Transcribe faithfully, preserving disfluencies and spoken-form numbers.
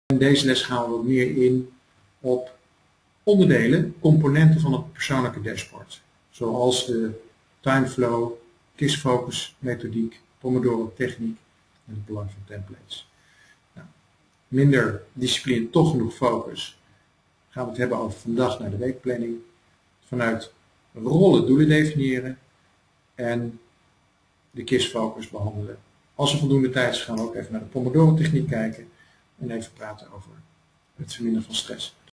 In deze les gaan we wat meer in op onderdelen, componenten van het persoonlijke dashboard. Zoals de timeflow, KISS-focus methodiek, Pomodoro techniek en het belang van templates. Nou, minder discipline, toch genoeg focus. Gaan we het hebben over van dag naar de weekplanning. Vanuit rollen doelen definiëren en de KISS-focus behandelen. Als er voldoende tijd is, gaan we ook even naar de Pomodoro techniek kijken en even praten over het verminderen van stress.